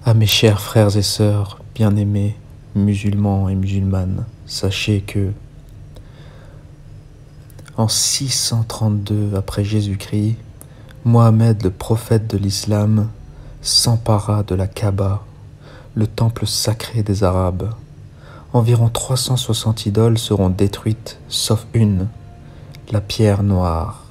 À mes chers frères et sœurs, bien-aimés, musulmans et musulmanes, sachez que en 632 après Jésus-Christ, Mohammed, le prophète de l'islam, s'empara de la Kaaba, le temple sacré des Arabes. Environ 360 idoles seront détruites, sauf une, la pierre noire.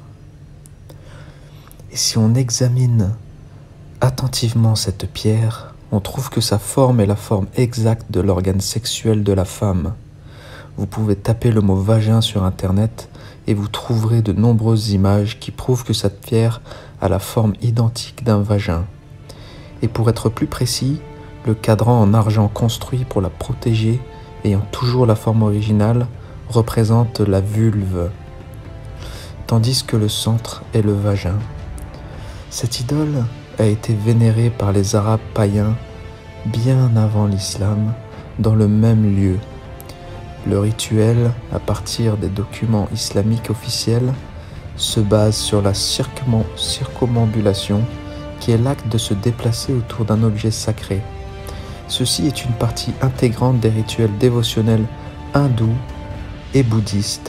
Et si on examine attentivement cette pierre, on trouve que sa forme est la forme exacte de l'organe sexuel de la femme. Vous pouvez taper le mot vagin sur internet et vous trouverez de nombreuses images qui prouvent que cette pierre a la forme identique d'un vagin. Et pour être plus précis, le cadran en argent construit pour la protéger, ayant toujours la forme originale, représente la vulve, tandis que le centre est le vagin. Cette idole a été vénérée par les Arabes païens bien avant l'islam, dans le même lieu. Le rituel, à partir des documents islamiques officiels, se base sur la circumambulation, qui est l'acte de se déplacer autour d'un objet sacré. Ceci est une partie intégrante des rituels dévotionnels hindous et bouddhistes.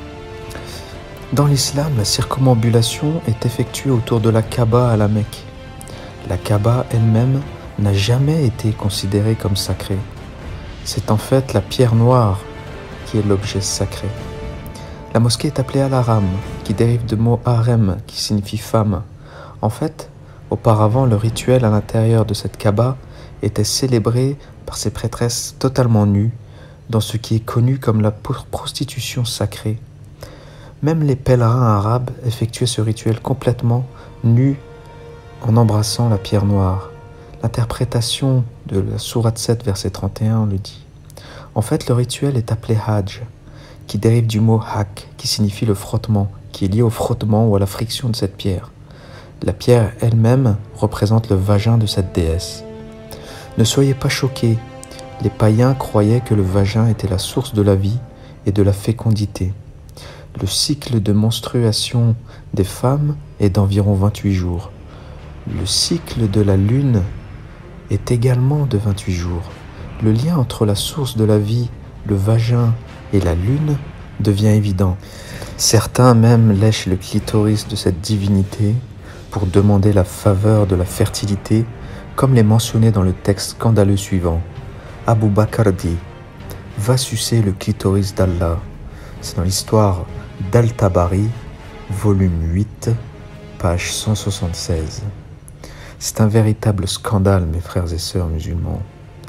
Dans l'islam, la circumambulation est effectuée autour de la Kaaba à la Mecque. La Kaaba elle-même n'a jamais été considérée comme sacrée. C'est en fait la pierre noire qui est l'objet sacré. La mosquée est appelée Al-Haram, qui dérive du mot harem, qui signifie femme. En fait, auparavant, le rituel à l'intérieur de cette Kaaba était célébré par ces prêtresses totalement nues, dans ce qui est connu comme la prostitution sacrée. Même les pèlerins arabes effectuaient ce rituel complètement nus en embrassant la pierre noire. L'interprétation de la sourate 7, verset 31 le dit. En fait, le rituel est appelé Hajj, qui dérive du mot hak, qui signifie le frottement, qui est lié au frottement ou à la friction de cette pierre. La pierre elle-même représente le vagin de cette déesse. Ne soyez pas choqués, les païens croyaient que le vagin était la source de la vie et de la fécondité. Le cycle de menstruation des femmes est d'environ 28 jours. Le cycle de la lune est également de 28 jours. Le lien entre la source de la vie, le vagin et la lune devient évident. Certains même lèchent le clitoris de cette divinité pour demander la faveur de la fertilité, comme l'est mentionné dans le texte scandaleux suivant. Abu Bakr dit « Va sucer le clitoris d'Allah ». C'est dans l'histoire d'Al-Tabari, volume 8, page 176. C'est un véritable scandale, mes frères et sœurs musulmans.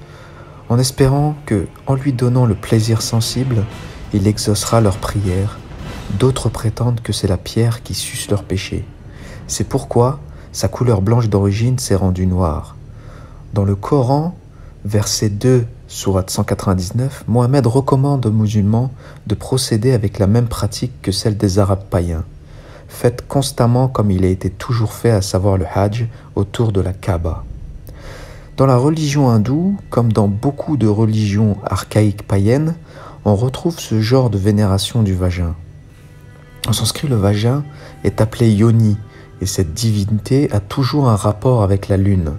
En espérant que, en lui donnant le plaisir sensible, il exaucera leurs prières, d'autres prétendent que c'est la pierre qui suce leurs péchés. C'est pourquoi sa couleur blanche d'origine s'est rendue noire. Dans le Coran, verset 2, sourate 199, Mohammed recommande aux musulmans de procéder avec la même pratique que celle des Arabes païens. Faites constamment comme il a été toujours fait, à savoir le Hajj, autour de la Kaaba. Dans la religion hindoue, comme dans beaucoup de religions archaïques païennes, on retrouve ce genre de vénération du vagin. En sanskrit, le vagin est appelé Yoni, et cette divinité a toujours un rapport avec la lune.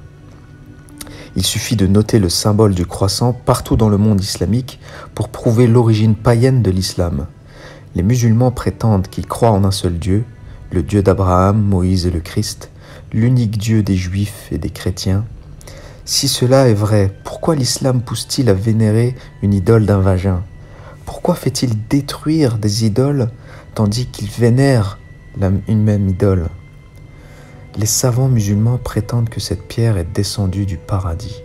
Il suffit de noter le symbole du croissant partout dans le monde islamique pour prouver l'origine païenne de l'islam. Les musulmans prétendent qu'ils croient en un seul Dieu, le Dieu d'Abraham, Moïse et le Christ, l'unique Dieu des Juifs et des chrétiens. Si cela est vrai, pourquoi l'islam pousse-t-il à vénérer une idole d'un vagin? Pourquoi fait-il détruire des idoles tandis qu'il vénère une même idole? Les savants musulmans prétendent que cette pierre est descendue du paradis.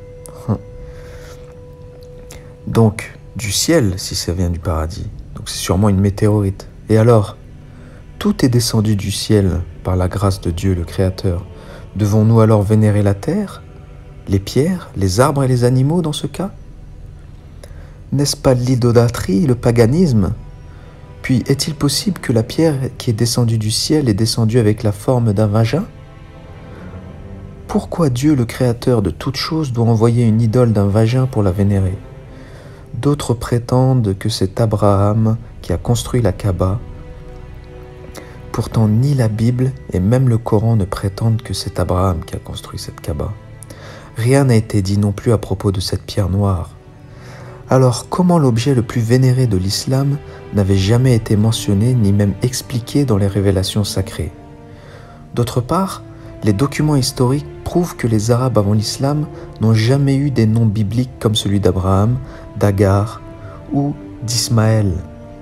Donc, du ciel, si ça vient du paradis. Donc c'est sûrement une météorite. Et alors, tout est descendu du ciel par la grâce de Dieu le Créateur. Devons-nous alors vénérer la terre, les pierres, les arbres et les animaux dans ce cas? N'est-ce pas l'idolâtrie, le paganisme? Puis est-il possible que la pierre qui est descendue du ciel est descendue avec la forme d'un vagin? Pourquoi Dieu le Créateur de toutes choses doit envoyer une idole d'un vagin pour la vénérer? D'autres prétendent que c'est Abraham qui a construit la Kaaba. Pourtant, ni la Bible et même le Coran ne prétendent que c'est Abraham qui a construit cette Kaaba. Rien n'a été dit non plus à propos de cette pierre noire. Alors comment l'objet le plus vénéré de l'islam n'avait jamais été mentionné ni même expliqué dans les révélations sacrées? D'autre part, les documents historiques prouvent que les Arabes avant l'islam n'ont jamais eu des noms bibliques comme celui d'Abraham, d'Agar ou d'Ismaël.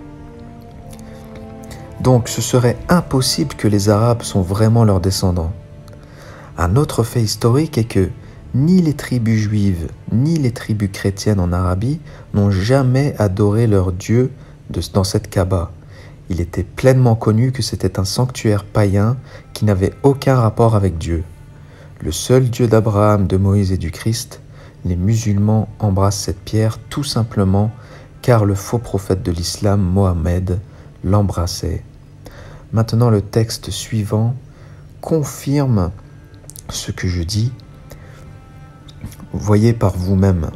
Donc ce serait impossible que les Arabes sont vraiment leurs descendants. Un autre fait historique est que ni les tribus juives ni les tribus chrétiennes en Arabie n'ont jamais adoré leur Dieu dans cette Kaaba. Il était pleinement connu que c'était un sanctuaire païen qui n'avait aucun rapport avec Dieu. Le seul Dieu d'Abraham, de Moïse et du Christ, les musulmans embrassent cette pierre tout simplement car le faux prophète de l'islam, Mohammed, l'embrassait. Maintenant, le texte suivant confirme ce que je dis. Voyez par vous-même.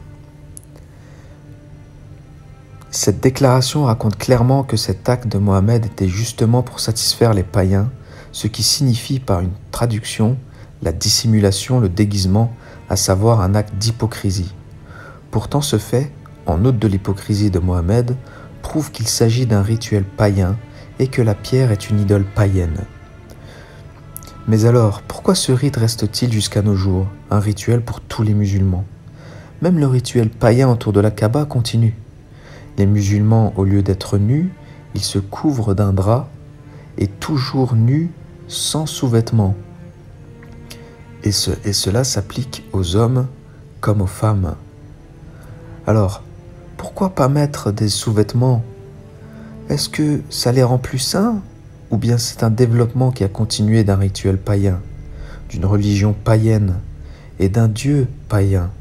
Cette déclaration raconte clairement que cet acte de Mohammed était justement pour satisfaire les païens, ce qui signifie par une traduction la dissimulation, le déguisement, à savoir un acte d'hypocrisie. Pourtant ce fait, en outre de l'hypocrisie de Mohammed, prouve qu'il s'agit d'un rituel païen et que la pierre est une idole païenne. Mais alors, pourquoi ce rite reste-t-il jusqu'à nos jours, un rituel pour tous les musulmans? Même le rituel païen autour de la Kaaba continue. Les musulmans, au lieu d'être nus, ils se couvrent d'un drap et toujours nus, sans sous-vêtements. Et cela s'applique aux hommes comme aux femmes. Alors, pourquoi pas mettre des sous-vêtements? Est-ce que ça les rend plus saints? Ou bien c'est un développement qui a continué d'un rituel païen, d'une religion païenne et d'un dieu païen?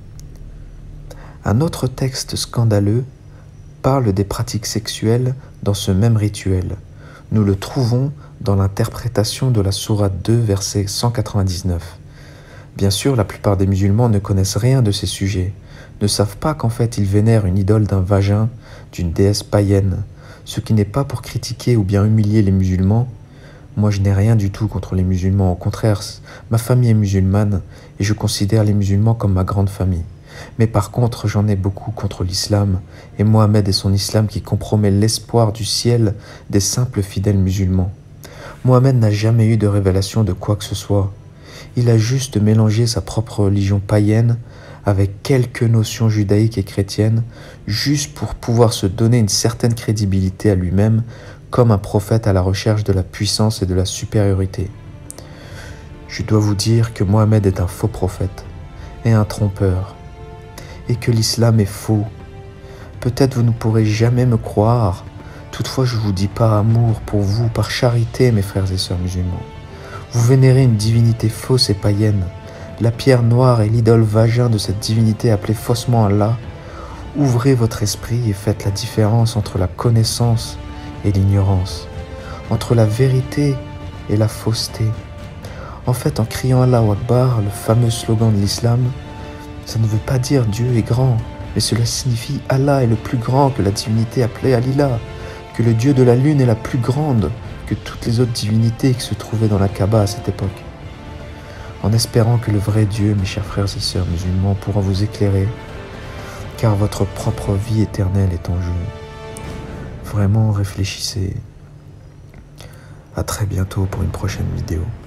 Un autre texte scandaleux parle des pratiques sexuelles dans ce même rituel. Nous le trouvons dans l'interprétation de la sourate 2, verset 199. Bien sûr, la plupart des musulmans ne connaissent rien de ces sujets, ne savent pas qu'en fait ils vénèrent une idole d'un vagin, d'une déesse païenne, ce qui n'est pas pour critiquer ou bien humilier les musulmans. Moi je n'ai rien du tout contre les musulmans, au contraire, ma famille est musulmane et je considère les musulmans comme ma grande famille. Mais par contre, j'en ai beaucoup contre l'islam et Mohammed et son islam qui compromet l'espoir du ciel des simples fidèles musulmans. Mohammed n'a jamais eu de révélation de quoi que ce soit. Il a juste mélangé sa propre religion païenne avec quelques notions judaïques et chrétiennes, juste pour pouvoir se donner une certaine crédibilité à lui-même comme un prophète à la recherche de la puissance et de la supériorité. Je dois vous dire que Mohammed est un faux prophète et un trompeur, et que l'islam est faux. Peut-être vous ne pourrez jamais me croire, toutefois je vous dis par amour pour vous, par charité mes frères et sœurs musulmans. Vous vénérez une divinité fausse et païenne, la pierre noire est l'idole vagin de cette divinité appelée faussement Allah. Ouvrez votre esprit et faites la différence entre la connaissance et l'ignorance, entre la vérité et la fausseté. En fait, en criant Allahu Akbar, le fameux slogan de l'islam, ça ne veut pas dire Dieu est grand, mais cela signifie Allah est le plus grand que la divinité appelée Alila, que le dieu de la lune est la plus grande que toutes les autres divinités qui se trouvaient dans la Kaaba à cette époque. En espérant que le vrai Dieu, mes chers frères et sœurs musulmans, pourra vous éclairer, car votre propre vie éternelle est en jeu. Vraiment réfléchissez. À très bientôt pour une prochaine vidéo.